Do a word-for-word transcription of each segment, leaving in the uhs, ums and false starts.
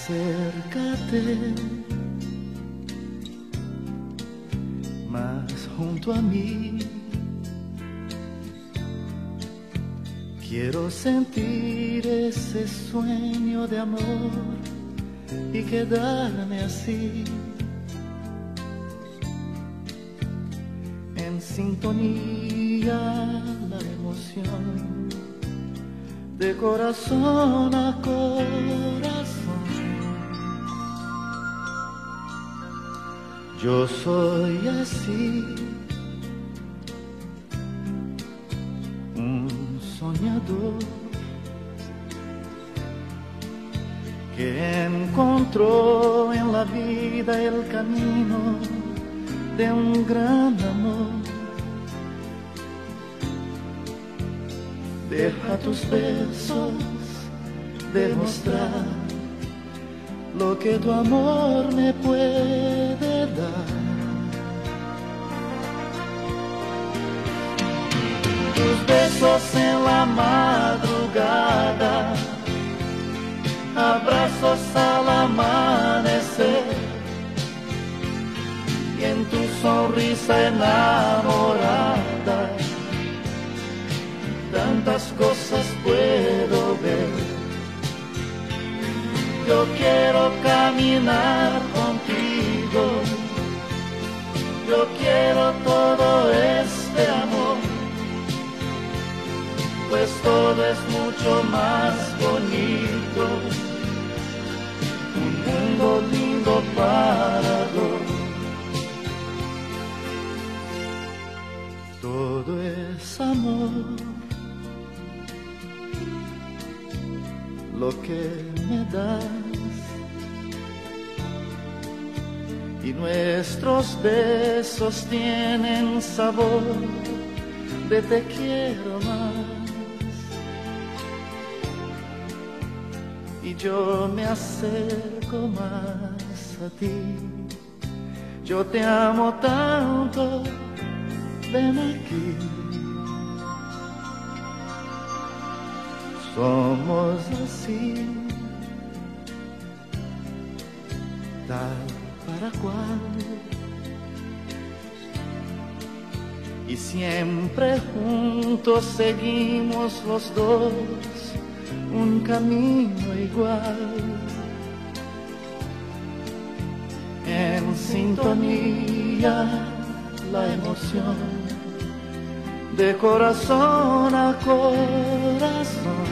Acércate más junto a mí. Quiero sentir ese sueño de amor y quedarme así, en sintonía, la emoción de corazón a corazón. Yo soy así, un soñador que encontró en la vida el camino de un gran amor. Deja tus besos demostrar lo que tu amor me puede dar. Tus besos en la madrugada, abrazos al amanecer, y en tu sonrisa enamorada tantas cosas puedo ver. Yo quiero caminar contigo, yo quiero todo este amor, pues todo es mucho más bonito, un mundo lindo para dos. Todo es amor, lo que me das, y nuestros besos tienen sabor de te quiero más, y yo me acerco más a ti. Yo te amo tanto, ven aquí. Somos así, tal para cual, y siempre juntos seguimos los dos un camino igual, en sintonía, la emoción de corazón a corazón.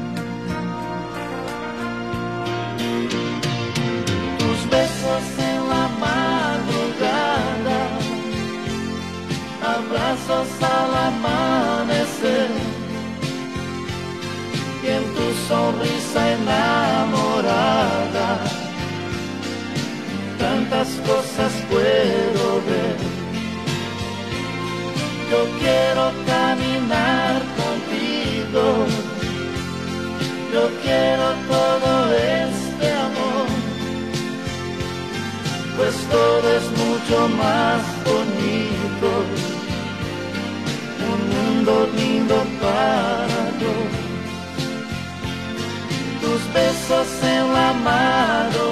Tus besos en la madrugada, abrazos al amanecer, y en tu sonrisa enamorada tantas cosas puedo ver. Yo quiero caminar contigo, yo quiero todo este amor, pues todo es mucho más bonito, un mundo lindo para dos. Tus besos en la madrugada,